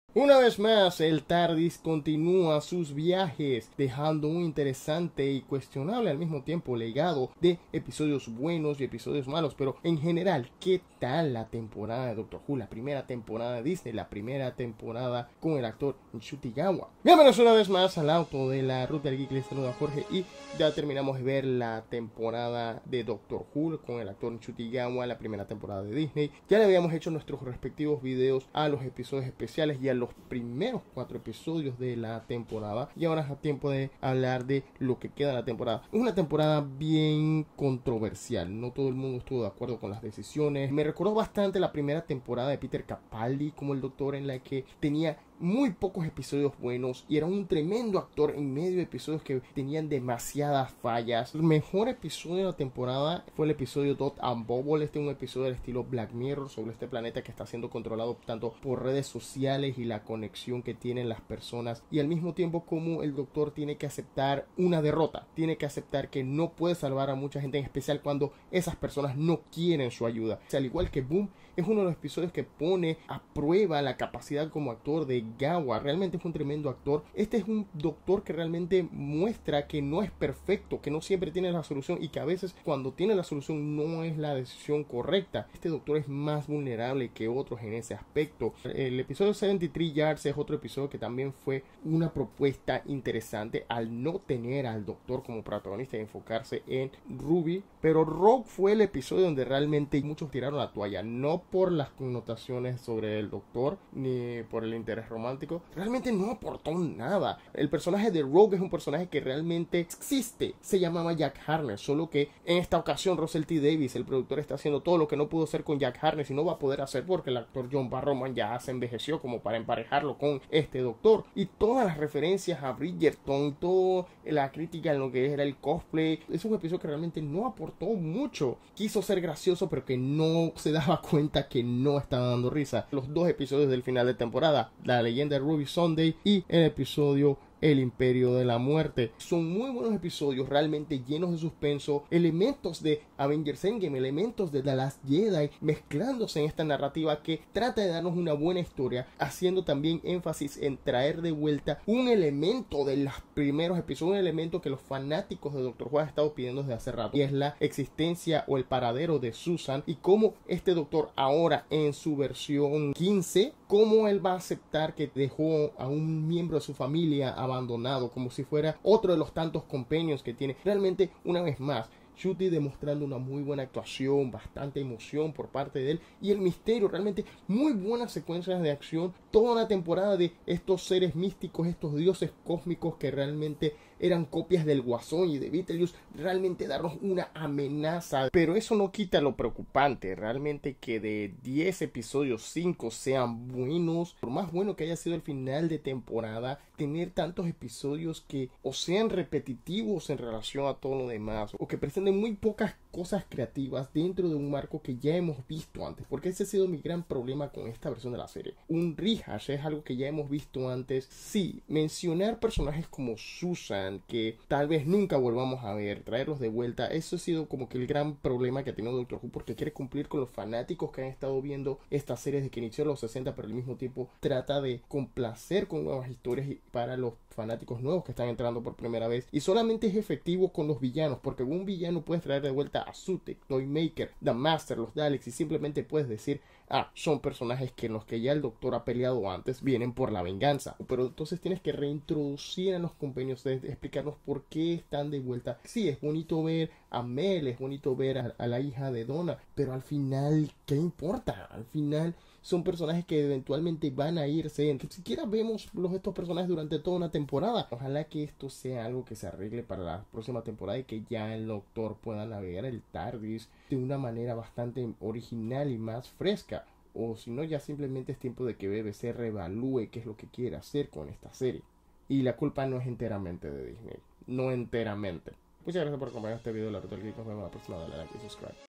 Una vez más, el TARDIS continúa sus viajes, dejando un interesante y cuestionable al mismo tiempo legado de episodios buenos y episodios malos. Pero en general, ¿qué tal la temporada de Doctor Who? La primera temporada de Disney, la primera temporada con el actor Ncuti Gatwa. Bienvenidos una vez más al auto de la Ruta del Geek. Les saluda Jorge y ya terminamos de ver la temporada de Doctor Who con el actor Ncuti Gatwa, la primera temporada de Disney. Ya le habíamos hecho nuestros respectivos videos a los episodios especiales y a los primeros 4 episodios de la temporada, y ahora es a tiempo de hablar de lo que queda de la temporada. Es una temporada bien controversial, no todo el mundo estuvo de acuerdo con las decisiones. Me recordó bastante la primera temporada de Peter Capaldi como el Doctor, en la que tenía muy pocos episodios buenos y era un tremendo actor en medio de episodios que tenían demasiadas fallas. El mejor episodio de la temporada fue el episodio Dot and Bubble. Este es un episodio del estilo Black Mirror sobre este planeta que está siendo controlado tanto por redes sociales y la conexión que tienen las personas, y al mismo tiempo como el Doctor tiene que aceptar una derrota, tiene que aceptar que no puede salvar a mucha gente, en especial cuando esas personas no quieren su ayuda. Al igual que Boom, es uno de los episodios que pone a prueba la capacidad como actor de Gatwa. Realmente es un tremendo actor. Este es un Doctor que realmente muestra que no es perfecto, que no siempre tiene la solución y que a veces cuando tiene la solución no es la decisión correcta. Este Doctor es más vulnerable que otros en ese aspecto. El episodio 73 Yards es otro episodio que también fue una propuesta interesante al no tener al Doctor como protagonista y enfocarse en Ruby. Pero Rogue fue el episodio donde realmente muchos tiraron la toalla, no por las connotaciones sobre el Doctor ni por el interés romántico. Realmente no aportó nada. El personaje de Rogue es un personaje que realmente existe. Se llamaba Jack Harkness, solo que en esta ocasión Russell T. Davies, el productor, está haciendo todo lo que no pudo hacer con Jack Harkness y no va a poder hacer porque el actor John Barrowman ya se envejeció como para emparejarlo con este Doctor. Y todas las referencias a Bridgerton, toda la crítica en lo que era el cosplay, es un episodio que realmente no aportó mucho. Quiso ser gracioso, pero que no se daba cuenta que no estaba dando risa. Los dos episodios del final de temporada, La leyenda de Ruby Sunday y el episodio El Imperio de la Muerte, son muy buenos episodios, realmente llenos de suspenso, elementos de Avengers Endgame, elementos de The Last Jedi mezclándose en esta narrativa que trata de darnos una buena historia, haciendo también énfasis en traer de vuelta un elemento de los primeros episodios, un elemento que los fanáticos de Doctor Who han estado pidiendo desde hace rato, y es la existencia o el paradero de Susan, y cómo este Doctor ahora en su versión 15, cómo él va a aceptar que dejó a un miembro de su familia abandonado, como si fuera otro de los tantos companions que tiene. Realmente, una vez más, Ncuti demostrando una muy buena actuación, bastante emoción por parte de él, y el misterio, realmente muy buenas secuencias de acción, toda una temporada de estos seres místicos, estos dioses cósmicos que realmente eran copias del Guasón y de Beetlejuice, realmente darnos una amenaza. Pero eso no quita lo preocupante, realmente que de 10 episodios 5 sean buenos, por más bueno que haya sido el final de temporada, tener tantos episodios que o sean repetitivos en relación a todo lo demás, o que presenten muy pocas cosas creativas dentro de un marco que ya hemos visto antes, porque ese ha sido mi gran problema con esta versión de la serie. Un rehash es algo que ya hemos visto antes. Sí, mencionar personajes como Susan, que tal vez nunca volvamos a ver, traerlos de vuelta, eso ha sido como que el gran problema que ha tenido Doctor Who, porque quiere cumplir con los fanáticos que han estado viendo estas series de que inició en los 60, pero al mismo tiempo trata de complacer con nuevas historias para los fanáticos nuevos que están entrando por primera vez, y solamente es efectivo con los villanos, porque un villano puedes traer de vuelta a Sutekh, Toymaker, The Master, los Daleks, y simplemente puedes decir, son personajes que en los que ya el Doctor ha peleado antes, vienen por la venganza. Pero entonces tienes que reintroducir a los compañeros, explicarnos por qué están de vuelta. Sí, es bonito ver a Mel, es bonito ver a la hija de Donna, pero al final, ¿qué importa? Al final son personajes que eventualmente van a irse. Ni siquiera vemos estos personajes durante toda una temporada. Ojalá que esto sea algo que se arregle para la próxima temporada y que ya el Doctor pueda navegar el TARDIS de una manera bastante original y más fresca. O si no, ya simplemente es tiempo de que BBC reevalúe qué es lo que quiere hacer con esta serie. Y la culpa no es enteramente de Disney. No enteramente. Muchas gracias por acompañar este video de la Ruta del Geek. Nos vemos la próxima. Dale like y subscribe.